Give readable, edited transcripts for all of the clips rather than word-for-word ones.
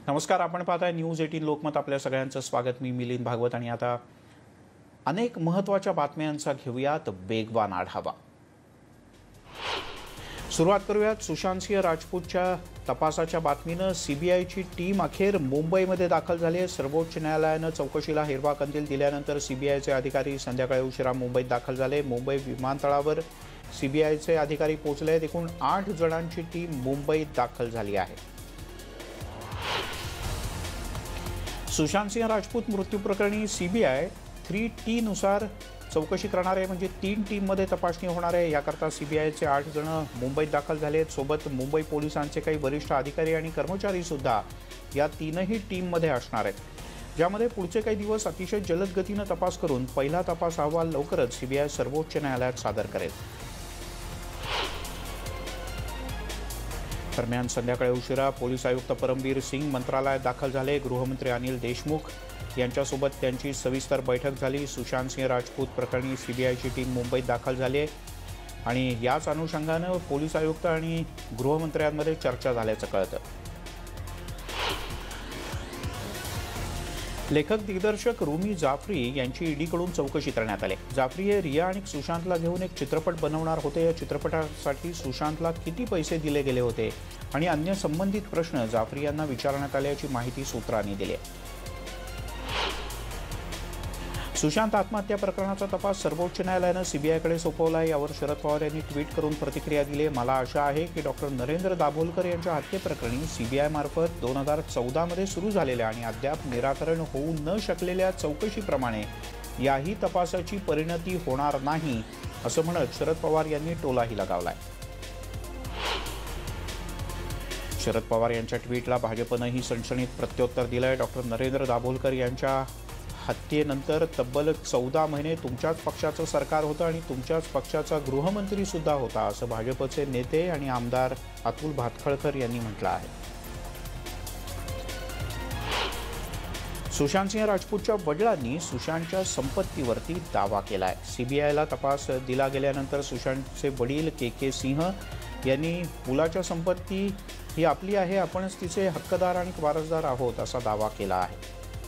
नमस्कार, आपण पाहताय न्यूज 18 लोकमत. आपल्या सगळ्यांचं स्वागत. मी मिलिंद भागवत आणि आता अनेक महत्त्वाच्या बातम्यांचा घेऊयात वेगवान आढावा. सुरुवात करूयात सुशांत सिंह राजपूतच्या तपासाच्या बातमीनं. सीबीआयची टीम अखेर मुंबईमध्ये दाखल झाली आहे. सर्वोच्च न्यायालयानं चौकशीला हिरवा कंदील दिल्यानंतर सीबीआयचे अधिकारी संध्याकाळी उशिरा मुंबईत दाखल झाले. मुंबई विमानतळावर सीबीआयचे अधिकारी पोहोचले आहेत. एकूण 8 जणांची टीम मुंबईत दाखल झाली आहे. सुशांत सिंह राजपूत मृत्यू प्रकरणी सीबीआय 3T नुसार चौकशी करणार आहे. म्हणजे 3 टीममध्ये तपासणी होणार आहे. याकरता सीबीआयचे 8 जण मुंबईत दाखल झाले आहेत. सोबत मुंबई पोलिसांचे काही वरिष्ठ अधिकारी आणि कर्मचारी सुद्धा या 3ही टीममध्ये असणार आहेत, ज्यामध्ये पुढचे काही दिवस अतिशय जलद गतीनं तपास करून पहिला तपास अहवाल लवकरच सीबीआय सर्वोच्च न्यायालयात सादर करेल. दरम्यान संध्याकाळी उशिरा पोलीस आयुक्त परमबीर सिंग मंत्रालयात दाखल झाले. गृहमंत्री अनिल देशमुख यांच्यासोबत त्यांची सविस्तर बैठक झाली. सुशांत सिंह राजपूत प्रकरणी सीबीआयची टीम मुंबईत दाखल झाली आहे आणि याच अनुषंगानं पोलीस आयुक्त आणि गृहमंत्र्यांमध्ये चर्चा झाल्याचं कळतं. लेखक दिग्दर्शक रुमी जाफरी यांची ईडीकडून चौकशी करण्यात आली. जाफरी हे रिया आणि सुशांतला घेऊन एक चित्रपट बनवणार होते. या चित्रपटासाठी सुशांतला किती पैसे दिले गेले होते आणि अन्य संबंधित प्रश्न जाफरी यांना विचारण्यात आल्याची माहिती सूत्रांनी दिली. सुशांत आत्महत्या प्रकरणाचा तपास सर्वोच्च न्यायालयानं सीबीआयकडे सोपवला आहे. यावर शरद पवार यांनी ट्विट करून प्रतिक्रिया दिली. मला आशा आहे की डॉक्टर नरेंद्र दाभोलकर यांच्या हत्येप्रकरणी सीबीआयमार्फत 2014 मध्ये सुरू झालेल्या आणि अद्याप निराकरण होऊ न शकलेल्या चौकशीप्रमाणे याही तपासाची परिणती होणार नाही, असं म्हणत शरद पवार यांनी टोलाही लगावलाय. शरद पवार यांच्या ट्विटला भाजपनंही सणसणीत प्रत्युत्तर दिलंय. डॉक्टर नरेंद्र दाभोलकर यांच्या हत्येनंतर तब्बल 14 महिने तुमच्याच पक्षाचं सरकार होतं आणि तुमच्याच पक्षाचा गृहमंत्री सुद्धा होता, असं भाजपचे नेते आणि आमदार अतुल भातखळकर यांनी म्हटलं आहे. सुशांत सिंह राजपूतच्या वडिलांनी सुशांतच्या संपत्तीवरती दावा केलाय. सीबीआयला तपास दिला गेल्यानंतर सुशांतचे वडील के सिंह यांनी मुलाच्या संपत्ती ही आपली आहे, आपणच तिचे हक्कदार आणि वारसदार आहोत, असा दावा केला आहे.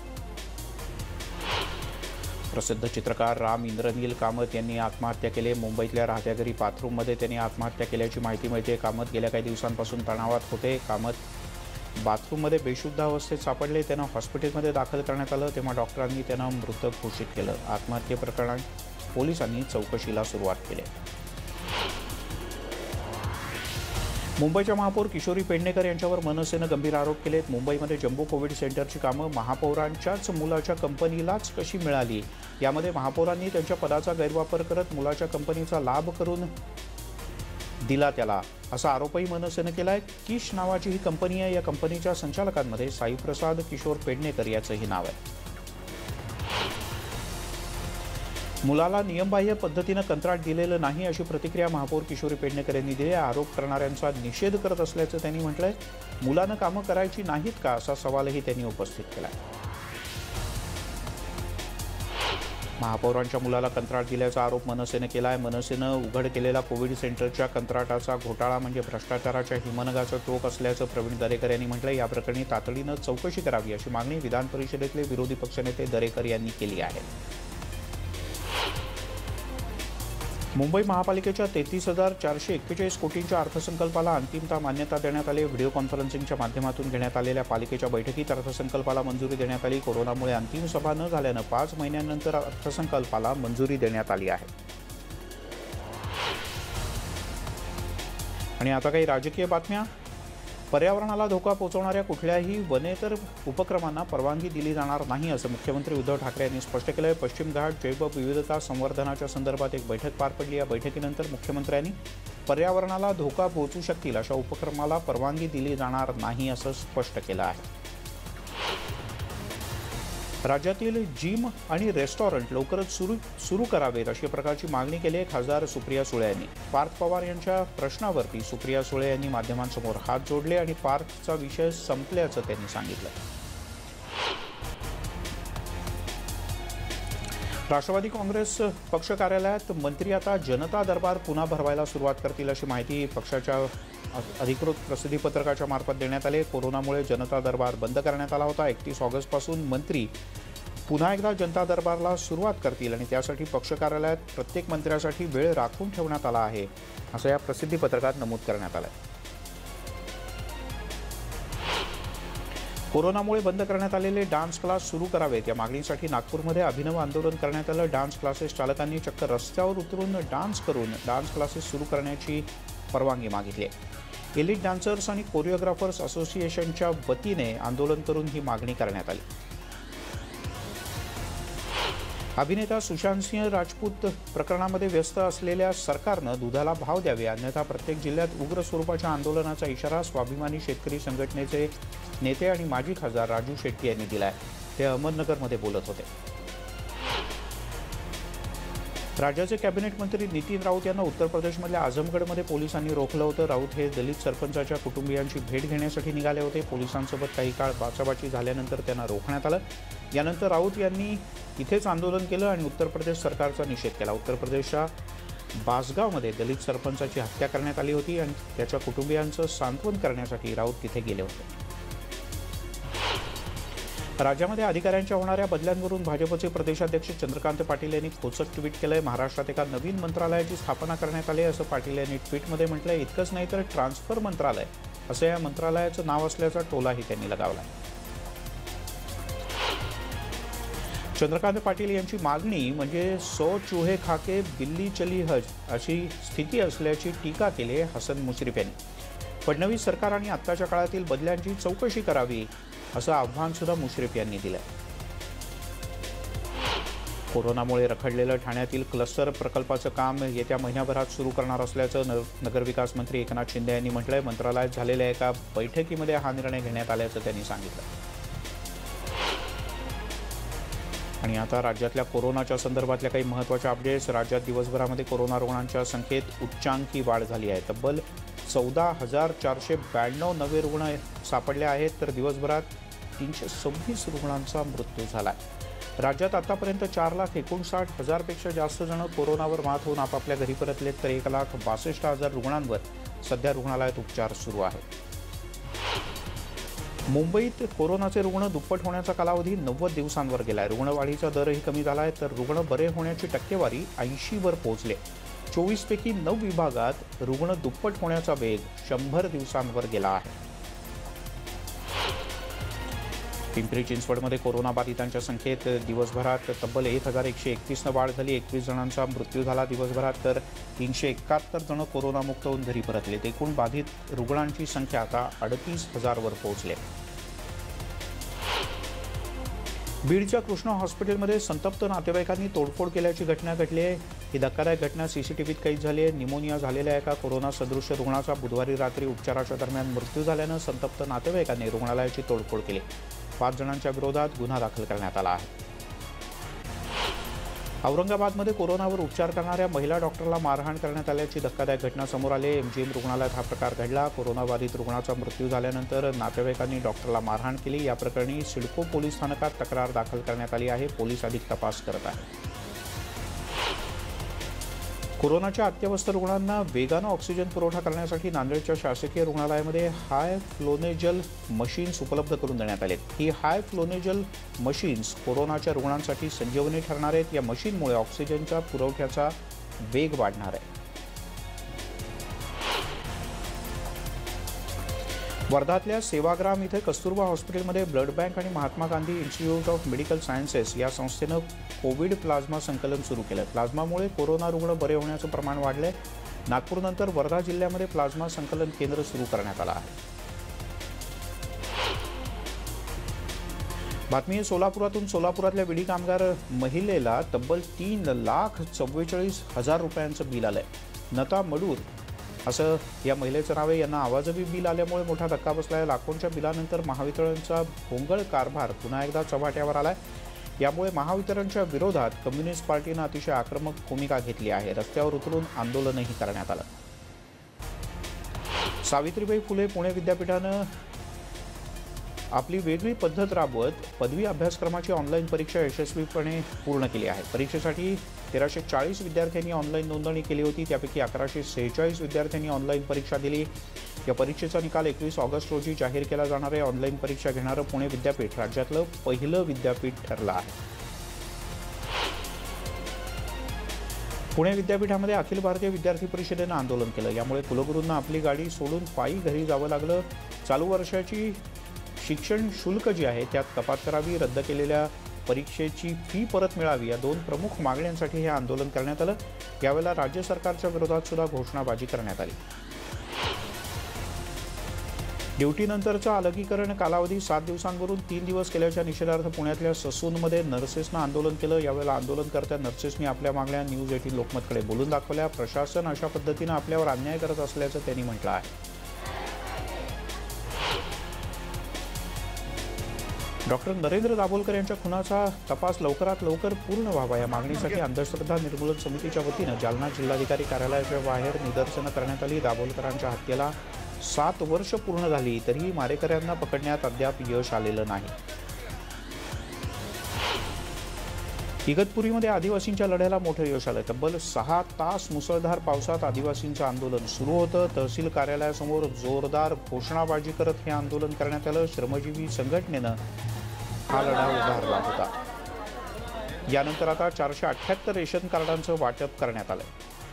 प्रसिद्ध चित्रकार राम इंद्रनील कामत यांनी आत्महत्या केली. मुंबईतल्या राहत्या घरी बाथरूममध्ये त्यांनी आत्महत्या केल्याची माहिती मिळते. कामत गेल्या काही दिवसांपासून तणावात होते. कामत बाथरूममध्ये बेशुद्ध अवस्थेत सापडले. त्यांना हॉस्पिटलमध्ये दाखल करण्यात आलं, तेव्हा डॉक्टरांनी त्यांना मृत घोषित केलं. आत्महत्येप्रकरणात पोलिसांनी चौकशीला सुरुवात केली. मुंबईच्या महापौर किशोरी पेडणेकर यांच्यावर मनसेनं गंभीर आरोप केलेत. मुंबईमध्ये जम्बो कोविड सेंटरची कामं महापौरांच्याच मुलाच्या कंपनीलाच कशी मिळाली, यामध्ये महापौरांनी त्यांच्या पदाचा गैरवापर करत मुलाच्या कंपनीचा लाभ करून दिला त्याला, असा आरोपही मनसेनं केलाय. किश नावाची ही कंपनी आहे. या कंपनीच्या संचालकांमध्ये साईप्रसाद किशोर पेडणेकर याचंही नाव आहे. मुलाला नियमबाह्य पद्धतीनं कंत्राट दिलेलं नाही, अशी प्रतिक्रिया महापौर किशोरी पेडणेकर यांनी दिली. आरोप करणाऱ्यांचा निषेध करत असल्याचं त्यांनी म्हटलंय. मुलानं कामं करायची नाहीत का, असा सवालही त्यांनी उपस्थित केला. महापौरांच्या मुलाला कंत्राट दिल्याचा आरोप मनसेनं केलाय. मनसेनं उघड केलेला कोविड सेंटरच्या कंत्राटाचा घोटाळा म्हणजे भ्रष्टाचाराच्या हिमनगाचं टोक असल्याचं प्रवीण दरेकर यांनी म्हटलंय. या प्रकरणी तातडीनं चौकशी करावी, अशी मागणी विधान परिषदेतले विरोधी पक्षनेते दरेकर यांनी केली आहे. मुंबई महापालिकेच्या 33,441 कोटींच्या अर्थसंकल्पाला अंतिमतः मान्यता देण्यात आली. व्हिडिओ कॉन्फरन्सिंगच्या माध्यमातून घेण्यात आलेल्या पालिकेच्या बैठकीत अर्थसंकल्पाला मंजुरी देण्यात आली. कोरोनामुळे अंतिम सभा न झाल्यानं 5 महिन्यांनंतर अर्थसंकल्पाला मंजुरी देण्यात आली आहे. आणि आता काही राजकीय बातम्या. पर्यावरणाला धोका पोहोचवणाऱ्या कुठल्याही वनेतर उपक्रमांना परवानगी दिली जाणार नाही, असं मुख्यमंत्री उद्धव ठाकरे यांनी स्पष्ट केलं आहे. पश्चिम घाट जैवविविधता संवर्धनाच्या संदर्भात एक बैठक पार पडली. या बैठकीनंतर मुख्यमंत्र्यांनी पर्यावरणाला धोका पोहोचू शकतील अशा उपक्रमाला परवानगी दिली जाणार नाही, असं स्पष्ट केलं आहे. राज्यातील जिम आणि रेस्टॉरंट लवकरच सुरू करावेत, अशी प्रकारची मागणी केली आहे खासदार सुप्रिया सुळे यांनी. पार्थ पवार यांच्या प्रश्नावरती सुप्रिया सुळे यांनी माध्यमांसमोर हात जोडले आणि पार्थचा विषय संपल्याचं त्यांनी सांगितलं. राष्ट्रवादी काँग्रेस पक्ष कार्यालयात मंत्री आता जनता दरबार पुन्हा भरवायला सुरुवात करतील अशी माहिती पक्षाच्या अधिकृत प्रसिद्धीपत्रकाच्या मार्फत देण्यात आली. कोरोनामुळे जनता दरबार बंद करण्यात आला होता. 31 ऑगस्टपासून मंत्री पुन्हा एकदा जनता दरबारला सुरुवात करतील आणि त्यासाठी पक्ष कार्यालयात प्रत्येक मंत्र्यासाठी वेळ राखून ठेवण्यात आला आहे असं या प्रसिद्धीपत्रकात नमूद करण्यात आलं आहे. कोरोनामुळे बंद करण्यात आलेले डान्स क्लास सुरू करावेत या मागणीसाठी नागपूरमध्ये अभिनव आंदोलन करण्यात आलं. डान्स क्लासेस चालकांनी चक्क रस्त्यावर उतरून डान्स करून डान्स क्लासेस सुरू करण्याची परवानगी मागितली आहे. एलिट डान्सर्स आणि कोरिओग्राफर्स असोसिएशनच्या वतीने आंदोलन करून ही मागणी करण्यात आली. अभिनेता सुशांत सिंह राजपूत प्रकरणामध्ये व्यस्त असलेल्या सरकारनं दुधाला भाव द्यावे अन्यथा प्रत्येक जिल्ह्यात उग्र स्वरूपाच्या आंदोलनाचा इशारा स्वाभिमानी शेतकरी संघटनेचे नेते आणि माजी खासदार राजू शेट्टी यांनी दिला आहे. ते अहमदनगरमध्ये बोलत होते. राज्याचे कॅबिनेट मंत्री नितीन राऊत यांना उत्तर प्रदेशमधल्या आझमगडमध्ये पोलिसांनी रोखलं होतं. राऊत हे दलित सरपंचाच्या कुटुंबियांची भेट घेण्यासाठी निघाले होते. पोलिसांसोबत काही काळ बाचाबाची झाल्यानंतर त्यांना रोखण्यात आलं. यानंतर राऊत यांनी इथेच आंदोलन केलं आणि उत्तर प्रदेश सरकारचा निषेध केला. उत्तर प्रदेशच्या बासगावमध्ये दलित सरपंचाची हत्या करण्यात आली होती आणि त्याच्या कुटुंबियांचं सांत्वन करण्यासाठी राऊत तिथे गेले होते. राज्यामध्ये अधिकाऱ्यांच्या होणाऱ्या बदल्यांवरून भाजपचे प्रदेशाध्यक्ष चंद्रकांत पाटील यांनी खोचक ट्विट केलंय. महाराष्ट्रात एका नवीन मंत्रालयाची स्थापना करण्यात आली असं पाटील यांनी ट्विटमध्ये म्हटलंय. इतकंच नाही तर ट्रान्सफर मंत्रालय असं या मंत्रालयाचं नाव असल्याचा टोलाही त्यांनी लगावला. चंद्रकांत पाटील यांची मागणी म्हणजे 100 चूहे खाके बिल्ली चली हज अशी स्थिती असल्याची टीका केली हसन मुश्रीफ यांनी. फडणवीस सरकार आणि आत्ताच्या काळातील बदल्यांची चौकशी करावी असं आव्हान सुद्धा मुश्रीफ यांनी दिलं. कोरोनामुळे रखडलेलं ठाण्यातील क्लस्टर प्रकल्पाचं काम येत्या महिन्याभरात सुरू करणार असल्याचं नगरविकास मंत्री एकनाथ शिंदे यांनी म्हटलंय. मंत्रालयात झालेल्या एका बैठकीमध्ये हा निर्णय घेण्यात आल्याचं त्यांनी सांगितलं. आणि आता राज्यातल्या कोरोनाच्या संदर्भातल्या काही महत्त्वाच्या अपडेट्स. राज्यात दिवसभरामध्ये कोरोना रुग्णांच्या संख्येत उच्चांकी वाढ झाली आहे. तब्बल 14,492 नवे रुग्ण सापडले आहेत तर दिवसभरात 326 रुग्णांचा मृत्यू झाला आहे. राज्यात आतापर्यंत 4,59,000 पेक्षा जास्त जण कोरोनावर मात होऊन आपापल्या घरी परतलेत तर 1,62,000 रुग्णांवर सध्या रुग्णालयात उपचार सुरू आहेत. मुंबईत कोरोनाचे रुग्ण दुप्पट होण्याचा कालावधी 90 दिवसांवर गेलाय. रुग्णवाढीचा दरही कमी झालाय तर रुग्ण बरे होण्याची टक्केवारी 80 वर पोहोचले. 24 पैकी 9 विभागात रुग्ण दुप्पट होण्याचा वेग 100 दिवसांवर गेला आहे. पिंपरी चिंचवडमध्ये कोरोनाबाधितांच्या संख्येत दिवसभरात तब्बल 1,131 वाढ झाली. 21 जणांचा मृत्यू झाला. दिवसभरात तर 371 जण कोरोनामुक्त होऊन घरी परतले. एकूण बाधित रुग्णांची संख्या आता 38,000 वर पोहोचली. बीडच्या कृष्णा हॉस्पिटलमध्ये संतप्त नातेवाईकांनी तोडफोड केल्याची घटना घडली आहे. ही धक्कादायक घटना सीसीटीव्हीत कैद झाली आहे. निमोनिया झालेल्या एका कोरोना सदृश्य रुग्णाचा बुधवारी रात्री उपचाराच्या दरम्यान मृत्यू झाल्यानं संतप्त नातेवाईकांनी रुग्णालयाची तोडफोड केली. 5 जणांच्या विरोधात गुन्हा दाखल करण्यात आला आहे. औरंगाबादमध्ये कोरोनावर उपचार करणाऱ्या महिला डॉक्टरला मारहाण करण्यात आल्याची धक्कादायक घटना समोर आली. एमजीएम रुग्णालयात हा प्रकार घडला. कोरोनाबाधित रुग्णाचा मृत्यू झाल्यानंतर नातेवाईकांनी डॉक्टरला मारहाण केली. या प्रकरणी सिडको पोलीस स्थानकात तक्रार दाखल करण्यात आली आहे. पोलीस अधिक तपास करत आहेत. कोरोनाच्या अत्यवस्थ रुग्णांना वेगानं ऑक्सिजन पुरवठा करण्यासाठी नांदेडच्या शासकीय रुग्णालयामध्ये हाय फ्लोनेजल मशीन्स उपलब्ध करून देण्यात आलेत. ही हाय फ्लोनेजल मशीन्स कोरोनाच्या रुग्णांसाठी संजीवनी ठरणार आहेत. या मशीनमुळे ऑक्सिजनच्या पुरवठ्याचा वेग वाढणार आहे. वर्धातल्या सेवाग्राम इथे कस्तुरबा हॉस्पिटलमध्ये ब्लड बँक आणि Mahatma Gandhi institute of medical sciences या संस्थेनं कोविड प्लाझ्मा संकलन सुरू केलं. प्लाझ्मामुळे कोरोना रुग्ण बरे होण्याचं प्रमाण वाढलंय. नागपूरनंतर वर्धा जिल्ह्यामध्ये प्लाझ्मा संकलन केंद्र सुरू करण्यात आलं आहे. बातमी सोलापुरातून. सोलापुरातल्या विडी कामगार महिलेला तब्बल 3,44,000 रुपयांचं बिल आलंय. नता मडूर असं या महिलेचं नाव आहे. यांना आवाजवी बिल आल्यामुळे मोठा धक्का बसलाय. लाखोंच्या बिलानंतर महावितरणचा भोंगळ कारभार पुन्हा एकदा चव्हाट्यावर आलाय. यामुळे महावितरणच्या विरोधात कम्युनिस्ट पार्टीनं अतिशय आक्रमक भूमिका घेतली आहे. रस्त्यावर उतरून आंदोलनही करण्यात आलं. सावित्रीबाई फुले पुणे विद्यापीठानं आपली वेगळी पद्धत राबवत पदवी अभ्यासक्रमाची ऑनलाईन परीक्षा यशस्वीपणे पूर्ण केली आहे। परीक्षेसाठी 1340 विद्यार्थ्यांनी ऑनलाईन नोंदणी केली होती। त्यापैकी 1146 विद्यार्थ्यांनी ऑनलाईन परीक्षा दिली। या परीक्षेचा निकाल 21 ऑगस्ट रोजी जाहीर केला जाणार आहे। ऑनलाईन परीक्षा घेणारं पुणे विद्यापीठ राज्यातलं पहिलं विद्यापीठ ठरलं आहे। पुणे विद्यापीठामध्ये अखिल भारतीय विद्यार्थी परिषदेनं आंदोलन केलं। यामुळे कुलगुरूंना आपली गाडी सोडून पायी घरी जावं लागलं। चालू वर्षाची शिक्षण शुल्क जी आहे त्यात कपात करावी, रद्द केलेल्या परीक्षेची फी परत मिळावी या दोन प्रमुख मागण्यांसाठी हे आंदोलन करण्यात आलं। यावेळेला राज्य सरकारच्या विरोधात सुद्धा घोषणाबाजी करण्यात आली। ड्युटीनंतरचं अलगीकरण कालावधी 7 दिवसांवरून 3 दिवस केल्याच्या निषेधार्थ पुण्यातल्या ससूनमध्ये नर्सेसनं आंदोलन केलं। यावेळेला आंदोलनकर्त्या नर्सेसनी आपल्या मागण्या न्यूज 18 लोकमतकडे बोलून दाखवल्या। प्रशासन अशा पद्धतीनं आपल्यावर अन्याय करत असल्याचं त्यांनी म्हटलं आहे। डॉक्टर नरेंद्र दाभोलकर यांच्या खुनाचा तपास लवकरात लवकर पूर्ण व्हावा या मागणीसाठी अंधश्रद्धा निर्मूलन समितीच्या वतीनं जालना जिल्हाधिकारी कार्यालयाच्या बाहेर निदर्शनं करण्यात आली। दाभोलकरांच्या हत्येला 7 वर्ष पूर्ण झाली तरीही मारेकऱ्यांना पकडण्यात अद्याप यश आलेलं नाही। इगतपुरीमध्ये आदिवासींच्या लढ्याला मोठं यश आलं। तब्बल 6 तास मुसळधार पावसात आदिवासींचं आंदोलन सुरू होतं। तहसील कार्यालयासमोर जोरदार घोषणाबाजी करत हे आंदोलन करण्यात आलं। श्रमजीवी संघटनेनं हा लढा उभारला होता। यानंतर आता 478 रेशन कार्डांचं वाटप करण्यात आलं।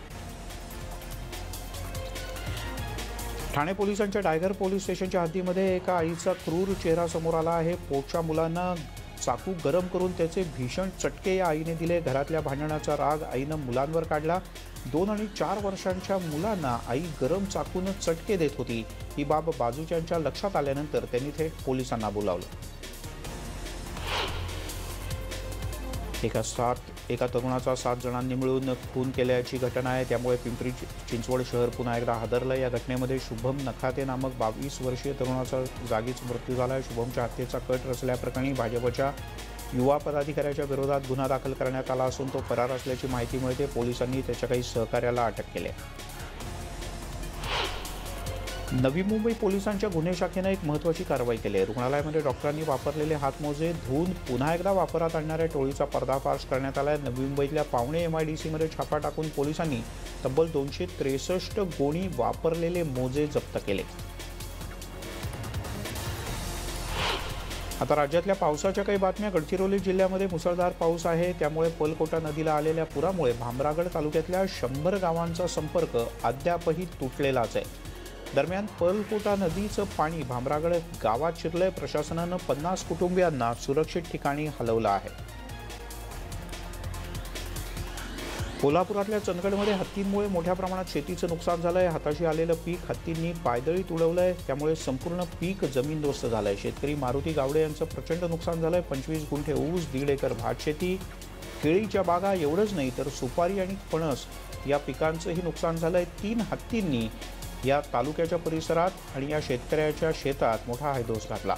ठाणे पोलिसांच्या डायगर पोलीस स्टेशनच्या हद्दीमध्ये एका आईचा क्रूर चेहरा समोर आला आहे। पोटच्या मुलांना चाकू गरम करून त्याचे भीषण चटके या आईने दिले। घरातल्या भांडणाचा राग आईनं मुलांवर काढला। 2 आणि 4 वर्षांच्या मुलांना आई गरम चाकून चटके देत होती। ही बाब बाजूच्यांच्या लक्षात आल्यानंतर त्यांनी थेट पोलिसांना बोलावलं। एका तरुणाचा 7 जणांनी मिळून खून केल्याची घटना आहे। त्यामुळे पिंपरी चिंचवड शहर पुन्हा एकदा हादरलं। या घटनेमध्ये शुभम नखाते नामक 22 वर्षीय तरुणाचा जागीच मृत्यू झाला आहे। शुभमच्या हत्येचा कट रचल्याप्रकरणी भाजपच्या युवा पदाधिकाऱ्याच्या विरोधात गुन्हा दाखल करण्यात आला असून तो फरार असल्याची माहिती मिळते। पोलिसांनी त्याच्या काही सहकार्याला अटक केली आहे। नवी मुंबई पोलिसांच्या गुन्हे शाखेनं एक महत्त्वाची कारवाई केली आहे। रुग्णालयामध्ये डॉक्टरांनी वापरलेले हातमोजे धुवून पुन्हा एकदा वापरात आणणाऱ्या टोळीचा पर्दाफाश करण्यात आला आहे। नवी मुंबईतल्या पावणे MIDCमध्ये छापा टाकून पोलिसांनी तब्बल 263 गोणी वापरलेले मोजे जप्त केले। आता राज्यातल्या पावसाच्या काही बातम्या। गडचिरोली जिल्ह्यामध्ये मुसळधार पाऊस आहे। त्यामुळे पर्लकोटा नदीला आलेल्या पुरामुळे भामरागड तालुक्यातल्या 100 गावांचा संपर्क अद्यापही तुटलेलाच आहे। दरम्यान पर्लकोटा नदीचं पाणी भामरागड गावात शिरलंय। प्रशासनानं 50 कुटुंबियांना सुरक्षित ठिकाणी हलवलं आहे। कोल्हापुरातल्या चंदगडमध्ये हत्तींमुळे मोठ्या प्रमाणात शेतीचं नुकसान झालंय। हाताशी आलेलं पीक हत्तींनी पायदळीत उडवलंय। त्यामुळे संपूर्ण पीक जमीनदोस्त झालंय। शेतकरी मारुती गावडे यांचं प्रचंड नुकसान झालंय। 25 गुंठे ऊस, 1.5 एकर भात शेती, केळीच्या बागा एवढंच नाही तर सुपारी आणि फणस या पिकांचंही नुकसान झालंय। 3 हत्तींनी या तालुक्याच्या परिसरात आणि या शेतकऱ्याच्या शेतात मोठा हैदोस घातला।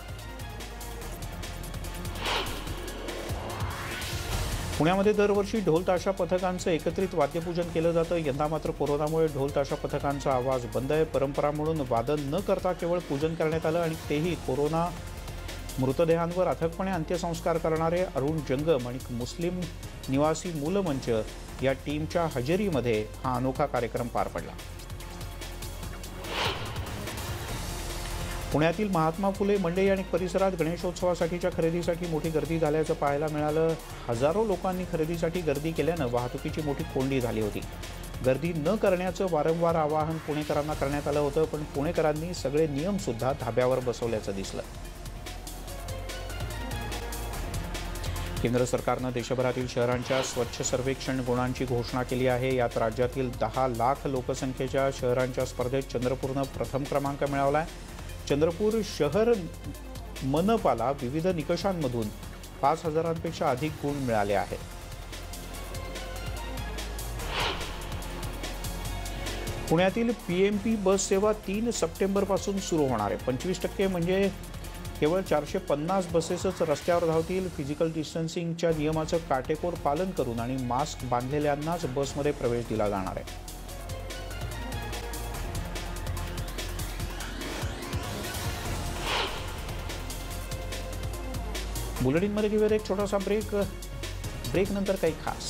पुण्यामध्ये दरवर्षी ढोल ताशा पथकांचं एकत्रित वाद्यपूजन केलं जातं। यंदा मात्र कोरोनामुळे ढोल ताशा पथकांचा आवाज बंद आहे। परंपरा म्हणून वादन न करता केवळ पूजन करण्यात आलं आणि तेही कोरोना मृतदेहांवर अथकपणे अंत्यसंस्कार करणारे अरुण जंगम आणि मुस्लिम निवासी मूलमंच या टीमच्या हजेरीमध्ये हा अनोखा कार्यक्रम पार पडला। पुण्यातील महात्मा फुले मंडई आणि परिसरात गणेशोत्सवासाठीच्या खरेदीसाठी मोठी गर्दी झाल्याचं पाहायला मिळालं। हजारो लोकांनी खरेदीसाठी गर्दी केल्यानं वाहतुकीची मोठी कोंडी झाली होती। गर्दी न करण्याचं वारंवार आवाहन पुणेकरांना करण्यात आलं होतं, पण पुणेकरांनी सगळे नियम सुद्धा धाब्यावर बसवल्याचं दिसलं। केंद्र सरकारनं देशभरातील शहरांच्या स्वच्छ सर्वेक्षण गुणांची घोषणा केली आहे। यात राज्यातील 10 लाख लोकसंख्येच्या शहरांच्या स्पर्धेत चंद्रपूरनं प्रथम क्रमांक मिळवला आहे। चंद्रपूर शहर मनपाला विविध निकषांमधून 5000पेक्षा अधिक गुण मिळाले आहेत। पुण्यातील PMP बस सेवा 3 सप्टेंबरपासून सुरू होणार आहे। 25% म्हणजे केवळ 450 बसेसच रस्त्यावर धावतील। फिजिकल डिस्टन्सिंगच्या नियमाचं काटेकोर पालन करून आणि मास्क बांधलेल्यांनाच बसमध्ये प्रवेश दिला जाणार आहे। बुलेटिनमध्ये घेऊयात एक छोटासा ब्रेक नंतर काही खास.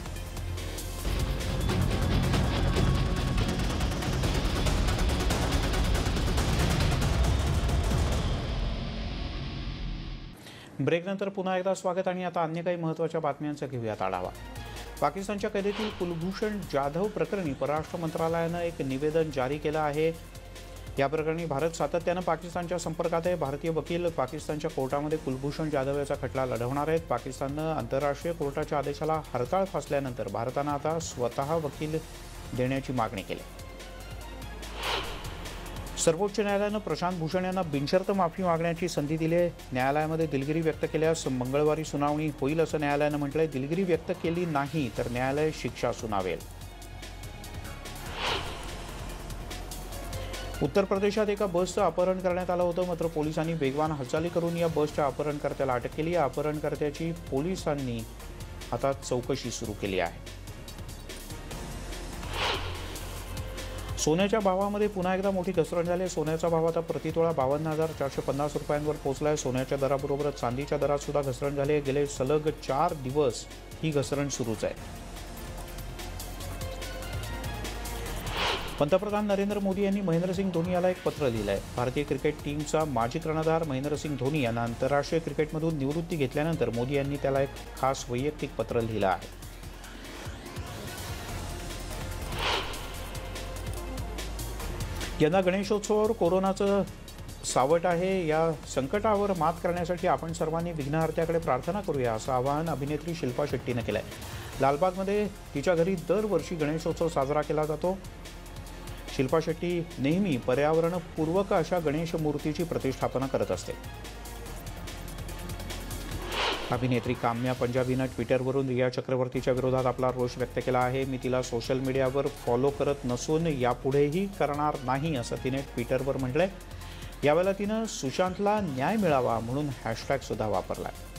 ब्रेकनंतर पुन्हा एकदा स्वागत आणि आता अन्य काही महत्त्वाच्या बातम्यांचा घेऊयात आढावा. पाकिस्तानच्या कैदेतील कुलभूषण जाधव प्रकरणी परराष्ट्र मंत्रालयानं एक निवेदन जारी केलं आहे. या प्रकरणी भारत सातत्यानं पाकिस्तानच्या संपर्कात आहे. भारतीय वकील पाकिस्तानच्या कोर्टामध्ये कुलभूषण जाधव याचा खटला लढवणार आहेत. पाकिस्ताननं आंतरराष्ट्रीय कोर्टाच्या आदेशाला हरताळ फासल्यानंतर भारतानं आता स्वतः वकील देण्याची मागणी केली. सर्वोच्च न्यायालयानं प्रशांत भूषण यांना बिनशर्त माफी मागण्याची संधी दिली आहे. न्यायालयामध्ये दिलगिरी व्यक्त केल्यास मंगळवारी सुनावणी होईल असं न्यायालयानं म्हटलंय. दिलगिरी व्यक्त केली नाही तर न्यायालय शिक्षा सुनावेल. उत्तर प्रदेशात एका बसचं अपहरण करण्यात आलं होतं, मात्र पोलिसांनी वेगवान हालचाली करून या बसच्या अपहरणकर्त्याला अटक केली. या अपहरणकर्त्याची पोलिसांनी आता चौकशी सुरू केली आहे. सोन्याच्या भावामध्ये पुन्हा एकदा मोठी घसरण झाली. सोन्याचा भाव आता प्रतितोळा 52,450 रुपयांवर पोहोचलाय. सोन्याच्या दराबरोबरच चांदीच्या दरात सुद्धा घसरण झाली आहे. गेले सलग 4 दिवस ही घसरण सुरूच आहे. पंतप्रधान नरेंद्र मोदी यांनी महेंद्रसिंग धोनी याला एक पत्र लिहिलं आहे. भारतीय क्रिकेट टीमचा माजी कर्णधार महेंद्रसिंग धोनी यांना आंतरराष्ट्रीय क्रिकेटमधून निवृत्ती घेतल्यानंतर मोदी यांनी त्याला एक खास वैयक्तिक पत्र लिहिलं आहे. यंदा गणेशोत्सवावर कोरोनाचं सावट आहे. या संकटावर मात करण्यासाठी आपण सर्वांनी विघ्नहर्त्याकडे प्रार्थना करूया असं आवाहन अभिनेत्री शिल्पा शेट्टीनं केलं आहे. लालबागमध्ये तिच्या घरी दरवर्षी गणेशोत्सव साजरा केला जातो. शिल्पा शेट्टी नेहमी पर्यावरणपूर्वक अशा गणेश मूर्तीची प्रतिष्ठापना करत असते. अभिनेत्री काम्या पंजाबीनं ट्विटरवरून रिया चक्रवर्तीच्या विरोधात आपला रोष व्यक्त केला आहे. मी तिला सोशल मीडियावर फॉलो करत नसून यापुढेही करणार नाही असं तिने ट्विटरवर म्हटलंय. यावेळेला तिनं सुशांतला न्याय मिळावा म्हणून हॅशटॅग सुद्धा वापरलाय.